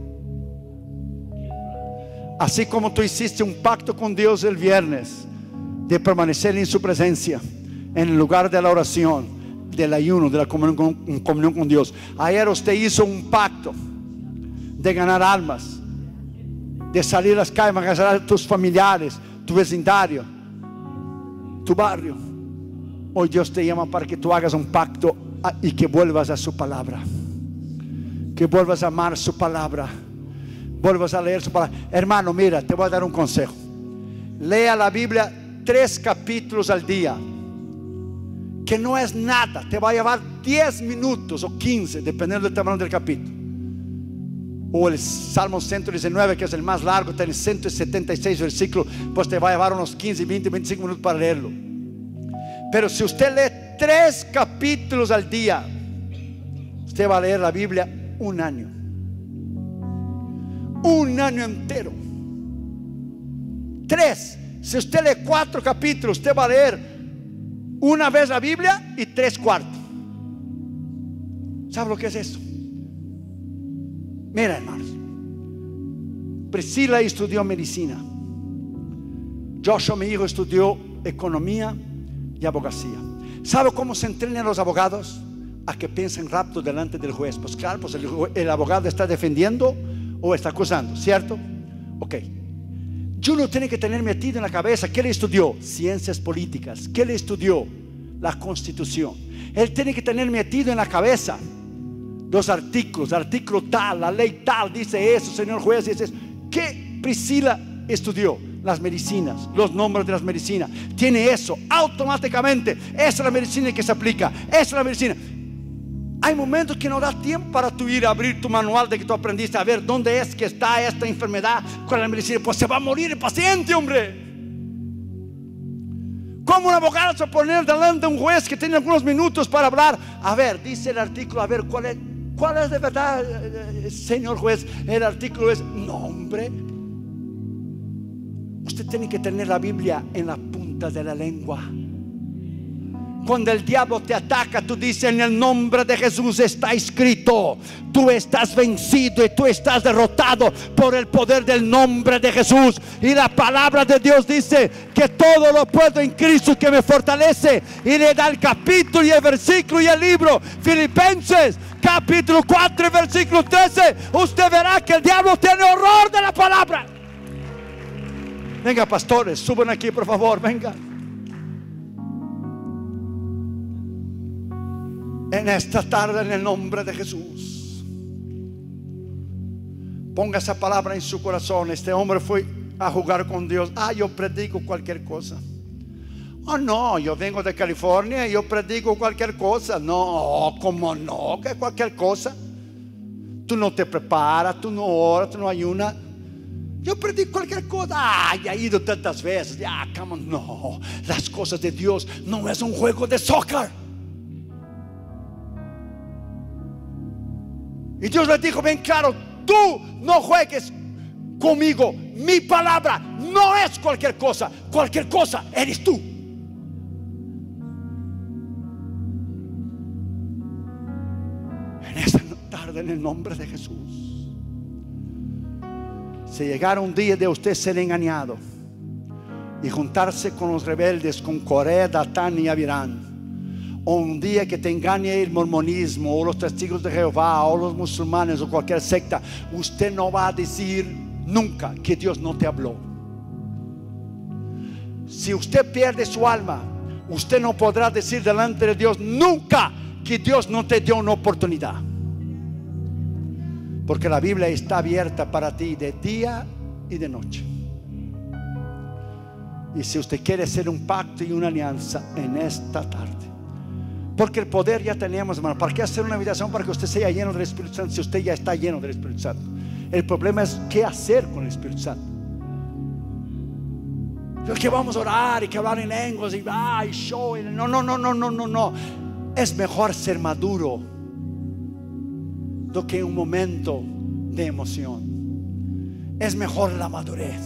Speaker 1: Así como tú hiciste un pacto con Dios el viernes de permanecer en su presencia, en el lugar de la oración, del ayuno, de la comunión con, comunión con Dios. Ayer usted hizo un pacto de ganar almas, de salir a las calles, ganar a tus familiares, tu vecindario, tu barrio. Hoy Dios te llama para que tú hagas un pacto y que vuelvas a su palabra, que vuelvas a amar su palabra, vuelvas a leer su palabra. Hermano, mira, te voy a dar un consejo. Lea la Biblia tres capítulos al día, que no es nada. Te va a llevar diez minutos o quince, dependiendo del tamaño del capítulo. O el Salmo ciento diecinueve, que es el más largo, tiene ciento setenta y seis versículos, pues te va a llevar unos quince, veinte, veinticinco minutos para leerlo. Pero si usted lee tres capítulos al día, usted va a leer la Biblia un año. Un año entero. Tres. Si usted lee cuatro capítulos, usted va a leer una vez la Biblia y tres cuartos. ¿Sabe lo que es eso? Mira, hermanos, Priscila estudió medicina. Joshua, mi hijo, estudió economía y abogacía. ¿Sabe cómo se entrenan los abogados? A que piensen rápido delante del juez. Pues claro, pues el, el abogado está defendiendo o está acusando, ¿cierto? Ok. Julio tiene que tener metido en la cabeza. ¿Qué le estudió? Ciencias políticas. ¿Qué le estudió? La Constitución. Él tiene que tener metido en la cabeza los artículos, artículo tal, la ley tal dice eso, señor juez, dice eso. ¿Qué Priscila estudió? Las medicinas, los nombres de las medicinas. Tiene eso automáticamente. Esa es la medicina que se aplica. Esa es la medicina. Hay momentos que no da tiempo para tú ir a abrir tu manual de que tú aprendiste, a ver dónde es que está esta enfermedad, cuál es la medicina. Pues se va a morir el paciente, hombre. ¿Cómo un abogado se va a poner delante de un juez que tiene algunos minutos para hablar? A ver, dice el artículo, a ver, ¿cuál es, cuál es de verdad, señor juez? El artículo es, no, hombre. Usted tiene que tener la Biblia en la punta de la lengua. Cuando el diablo te ataca, tú dices: en el nombre de Jesús está escrito. Tú estás vencido y tú estás derrotado por el poder del nombre de Jesús. Y la palabra de Dios dice que todo lo puedo en Cristo que me fortalece. Y le da el capítulo y el versículo y el libro. Filipenses capítulo cuatro y versículo trece. Usted verá que el diablo tiene horror de la palabra. Venga, pastores, suban aquí por favor, venga. En esta tarde, en el nombre de Jesús, ponga esa palabra en su corazón. Este hombre fue a jugar con Dios. Ah, yo predico cualquier cosa. Oh no, yo vengo de California y yo predico cualquier cosa. No, ¿cómo no? ¿Qué cualquier cosa? Tú no te preparas, tú no oras, tú no ayunas. Yo predico cualquier cosa. Ah, ya he ido tantas veces. Ya, come on. No, las cosas de Dios no es un juego de soccer. Y Dios le dijo bien claro: tú no juegues conmigo. Mi palabra no es cualquier cosa. Cualquier cosa eres tú. En esta tarde, en el nombre de Jesús, si llegara un día de usted ser engañado y juntarse con los rebeldes, con Coré, Datán y Abirán, o un día que te engañe el mormonismo o los testigos de Jehová o los musulmanes o cualquier secta, usted no va a decir nunca que Dios no te habló. Si usted pierde su alma, usted no podrá decir delante de Dios nunca que Dios no te dio una oportunidad. Porque la Biblia está abierta para ti de día y de noche. Y si usted quiere hacer un pacto y una alianza en esta tarde, porque el poder ya tenemos, hermano. ¿Para qué hacer una invitación para que usted sea lleno del Espíritu Santo si usted ya está lleno del Espíritu Santo? El problema es qué hacer con el Espíritu Santo. Yo que vamos a orar y que hablar en lenguas y ay, show. No, no, no, no, no, no, no. Es mejor ser maduro do que un momento de emoción. Es mejor la madurez.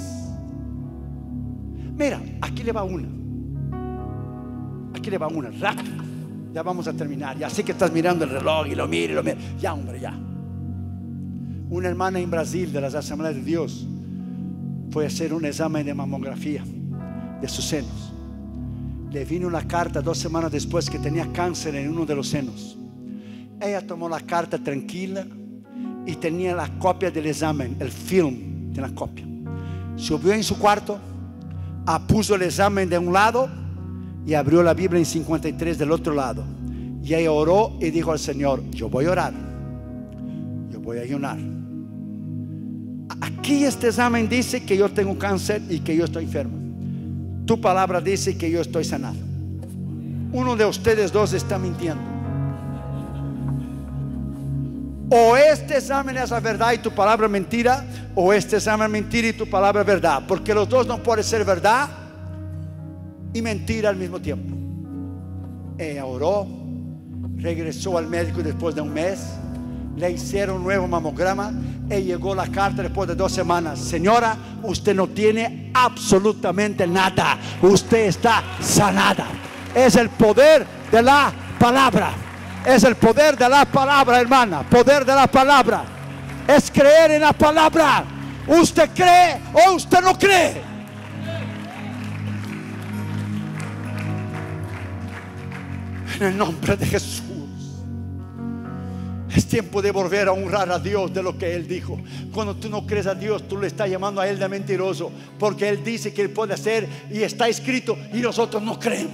Speaker 1: Mira, aquí le va una. Aquí le va una, rápido. Ya vamos a terminar. Ya sé que estás mirando el reloj y lo mira y lo mira. Ya, hombre, ya. Una hermana en Brasil de las Asambleas de Dios fue a hacer un examen de mamografía de sus senos. Le vino una carta dos semanas después que tenía cáncer en uno de los senos. Ella tomó la carta tranquila y tenía la copia del examen, el film de la copia. Subió en su cuarto, puso el examen de un lado y abrió la Biblia en cincuenta y tres del otro lado. Y ella oró y dijo al Señor: yo voy a orar, yo voy a ayunar. Aquí este examen dice que yo tengo cáncer y que yo estoy enfermo. Tu palabra dice que yo estoy sanado. Uno de ustedes dos está mintiendo. O este examen es la verdad y tu palabra es mentira, o este examen es mentira y tu palabra es verdad. Porque los dos no pueden ser verdad y mentira al mismo tiempo. Ella oró, regresó al médico después de un mes, le hicieron un nuevo mamograma y llegó la carta después de dos semanas: señora, usted no tiene absolutamente nada, usted está sanada. Es el poder de la palabra. Es el poder de la palabra, hermana. Poder de la palabra. Es creer en la palabra. Usted cree o usted no cree. En el nombre de Jesús. Es tiempo de volver a honrar a Dios de lo que Él dijo. Cuando tú no crees a Dios, tú le estás llamando a Él de mentiroso, porque Él dice que Él puede hacer y está escrito y nosotros no creemos.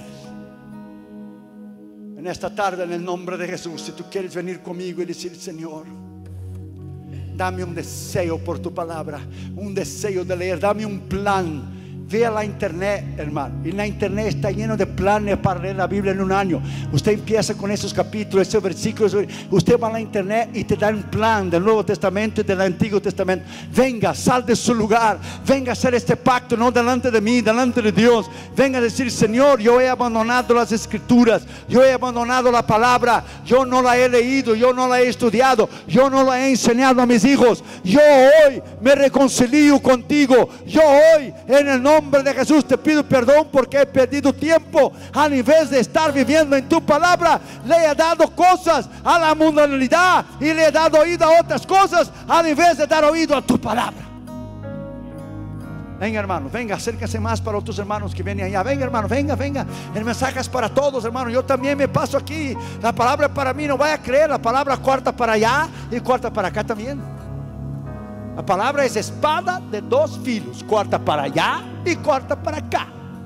Speaker 1: En esta tarde, en el nombre de Jesús, si tú quieres venir conmigo y decir: Señor, dame un deseo por tu palabra, un deseo de leer, dame un plan. Ve a la internet, hermano, y la internet está lleno de planes para leer la Biblia en un año. Usted empieza con esos capítulos, esos versículos. Usted va a la internet y te da un plan del Nuevo Testamento y del Antiguo Testamento. Venga, sal de su lugar. Venga a hacer este pacto, no delante de mí, delante de Dios. Venga a decir: Señor, yo he abandonado las escrituras, yo he abandonado la palabra, yo no la he leído, yo no la he estudiado, yo no la he enseñado a mis hijos. Yo hoy me reconcilio contigo. Yo hoy, en el nombre En nombre de Jesús, te pido perdón porque he perdido tiempo. A nivel de estar viviendo en tu palabra, le he dado cosas a la mundanalidad y le he dado oído a otras cosas a nivel de dar oído a tu palabra. Venga, hermano, venga, acérquese más para otros hermanos que vienen allá. Venga, hermano, venga, venga. El mensaje es para todos, hermano. Yo también me paso aquí. La palabra para mí, no vaya a creer. La palabra corta para allá y corta para acá también. La palabra es espada de dos filos, corta para allá y corta para acá.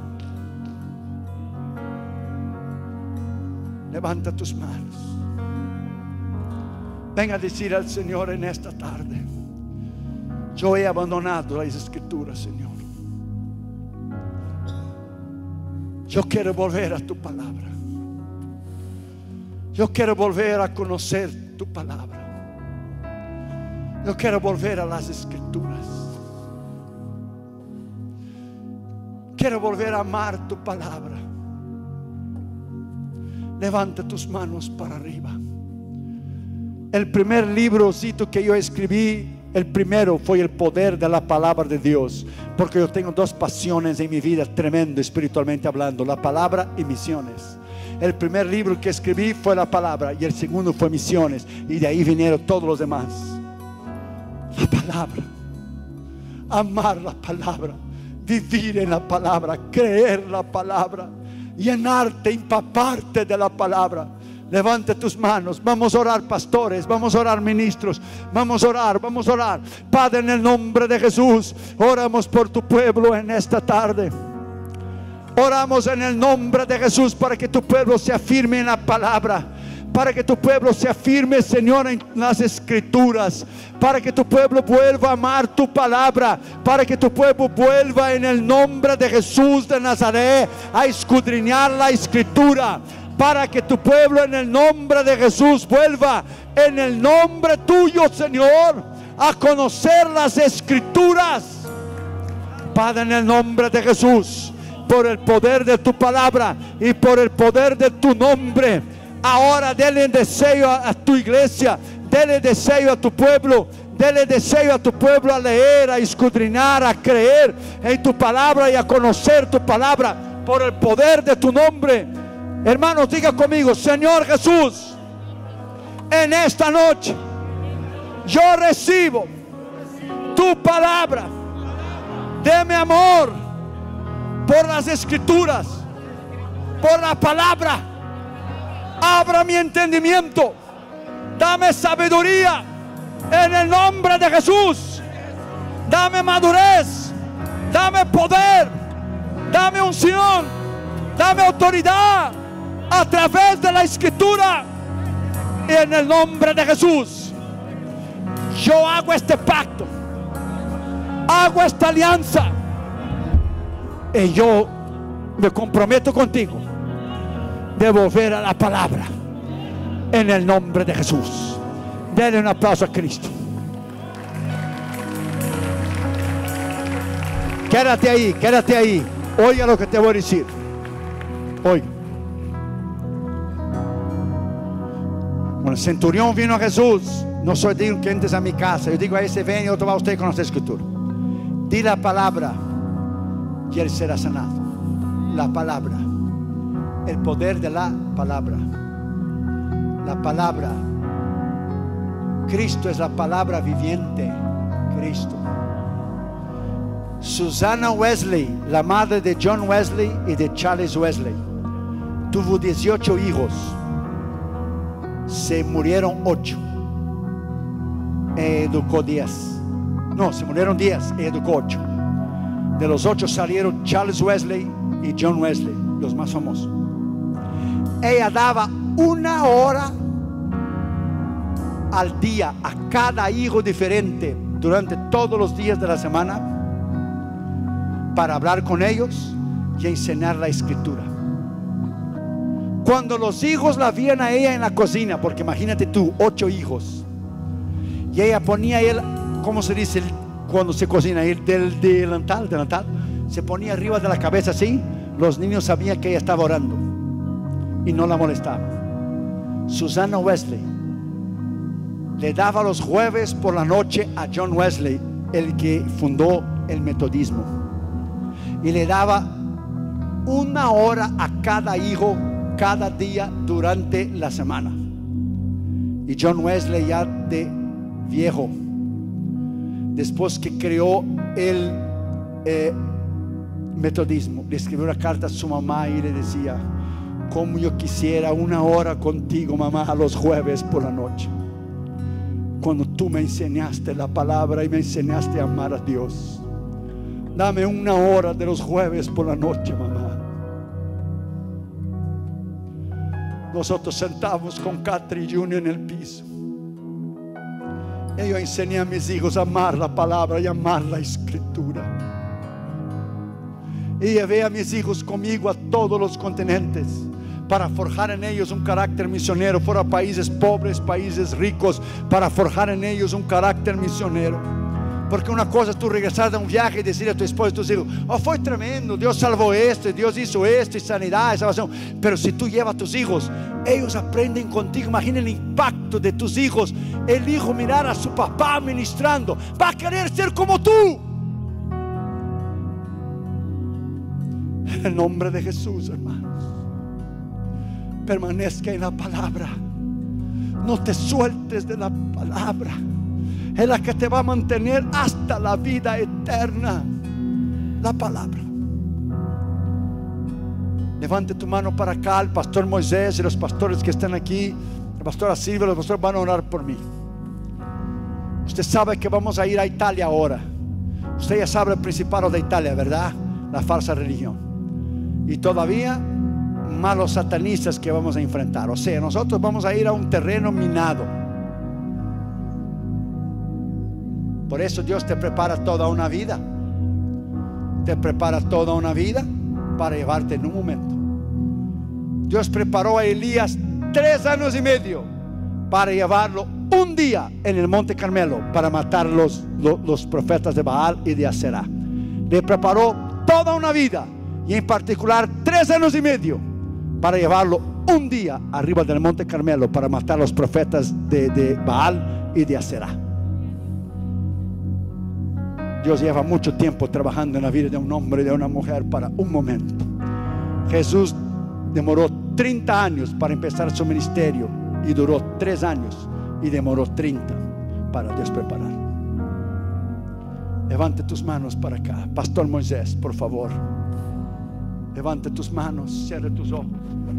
Speaker 1: Levanta tus manos. Venga a decir al Señor en esta tarde: yo he abandonado las escrituras, Señor. Yo quiero volver a tu palabra. Yo quiero volver a conocer tu palabra. Yo quiero volver a las Escrituras. Quiero volver a amar tu palabra. Levanta tus manos para arriba. El primer librocito que yo escribí, el primero fue el poder de la palabra de Dios, porque yo tengo dos pasiones en mi vida tremendo espiritualmente hablando: la palabra y misiones. El primer libro que escribí fue la palabra y el segundo fue misiones, y de ahí vinieron todos los demás. La palabra, amar la palabra, vivir en la palabra, creer la palabra, llenarte, empaparte de la palabra. Levante tus manos. Vamos a orar, pastores. Vamos a orar, ministros. Vamos a orar, vamos a orar. Padre, en el nombre de Jesús, oramos por tu pueblo en esta tarde. Oramos en el nombre de Jesús para que tu pueblo se afirme en la palabra, para que tu pueblo se afirme, Señor, en las Escrituras, para que tu pueblo vuelva a amar tu palabra, para que tu pueblo vuelva en el nombre de Jesús de Nazaret a escudriñar la Escritura, para que tu pueblo en el nombre de Jesús vuelva en el nombre tuyo, Señor, a conocer las Escrituras. Padre, en el nombre de Jesús, por el poder de tu palabra y por el poder de tu nombre, ahora dele deseo a, a tu iglesia, dele deseo a tu pueblo, dele deseo a tu pueblo a leer, a escudriñar, a creer en tu palabra y a conocer tu palabra por el poder de tu nombre. Hermanos, diga conmigo: Señor Jesús, en esta noche yo recibo tu palabra. Deme amor por las Escrituras, por la palabra. Abra mi entendimiento, dame sabiduría en el nombre de Jesús. Dame madurez, dame poder, dame unción, dame autoridad a través de la Escritura. Y en el nombre de Jesús, yo hago este pacto, hago esta alianza, y yo me comprometo contigo de volver a la palabra en el nombre de Jesús. Denle un aplauso a Cristo. Quédate ahí, quédate ahí. Oiga lo que te voy a decir. Oiga. Cuando el centurión vino a Jesús, no soy digno que entres a mi casa. Yo digo a ese: ven, y otro va a usted con la Escritura. Di la palabra y él será sanado. La palabra, el poder de la palabra. La palabra. Cristo es la palabra viviente. Cristo. Susana Wesley, la madre de John Wesley y de Charles Wesley, tuvo dieciocho hijos. Se murieron ocho. Educó diez. No, se murieron diez y educó ocho. De los ocho salieron Charles Wesley y John Wesley, los más famosos. Ella daba una hora al día a cada hijo diferente durante todos los días de la semana para hablar con ellos y enseñar la Escritura. Cuando los hijos la veían a ella en la cocina, porque imagínate tú, ocho hijos, y ella ponía a él, ¿cómo se dice cuando se cocina? El del delantal, delantal, se ponía arriba de la cabeza así. Los niños sabían que ella estaba orando y no la molestaba. Susana Wesley le daba los jueves por la noche a John Wesley, el que fundó el metodismo, y le daba una hora a cada hijo cada día durante la semana. Y John Wesley, ya de viejo, después que creó el eh, metodismo, le escribió una carta a su mamá y le decía: como yo quisiera una hora contigo, mamá, a los jueves por la noche, cuando tú me enseñaste la palabra y me enseñaste a amar a Dios. Dame una hora de los jueves por la noche, mamá. Nosotros sentamos con Catherine Junior en el piso. Y yo enseñé a mis hijos a amar la palabra y amar la Escritura. Y llevé a mis hijos conmigo a todos los continentes para forjar en ellos un carácter misionero, fuera países pobres, países ricos, para forjar en ellos un carácter misionero. Porque una cosa es tú regresar de un viaje y decir a tu esposa y tus hijos: oh, fue tremendo, Dios salvó esto, Dios hizo esto, y sanidad, y salvación. Pero si tú llevas a tus hijos, ellos aprenden contigo. Imagina el impacto de tus hijos. El hijo mirar a su papá ministrando, va a querer ser como tú. En el nombre de Jesús, hermanos, permanezca en la palabra. No te sueltes de la palabra. Es la que te va a mantener hasta la vida eterna. La palabra. Levante tu mano para acá. El pastor Moisés y los pastores que están aquí, la pastora Silvia, los pastores van a orar por mí. Usted sabe que vamos a ir a Italia ahora. Usted ya sabe el principado de Italia, ¿verdad? La falsa religión. Y todavía más los satanistas que vamos a enfrentar. O sea, nosotros vamos a ir a un terreno minado. Por eso Dios te prepara toda una vida. Te prepara toda una vida para llevarte en un momento. Dios preparó a Elías tres años y medio para llevarlo un día en el Monte Carmelo para matar los, los, los profetas de Baal y de Aserá. Le preparó toda una vida, y en particular tres años y medio para llevarlo un día arriba del Monte Carmelo para matar los profetas de, de Baal y de Aserá. Dios lleva mucho tiempo trabajando en la vida de un hombre y de una mujer para un momento. Jesús demoró treinta años para empezar su ministerio, y duró tres años y demoró treinta para Dios preparar. Levante tus manos para acá. Pastor Moisés, por favor, levante tus manos, cierre tus ojos.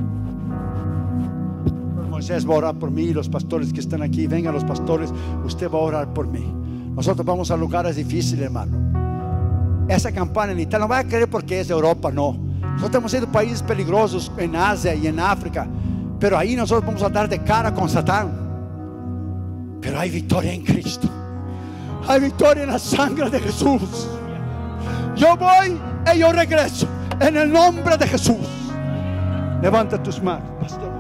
Speaker 1: Moisés va a orar por mí, los pastores que están aquí. Vengan los pastores, usted va a orar por mí. Nosotros vamos a lugares difíciles, hermano. Esa campaña en Italia, no vaya a creer porque es de Europa, no. Nosotros hemos ido a países peligrosos en Asia y en África, pero ahí nosotros vamos a dar de cara con Satán. Pero hay victoria en Cristo. Hay victoria en la sangre de Jesús. Yo voy y yo regreso en el nombre de Jesús. Levanta tus manos, pastor.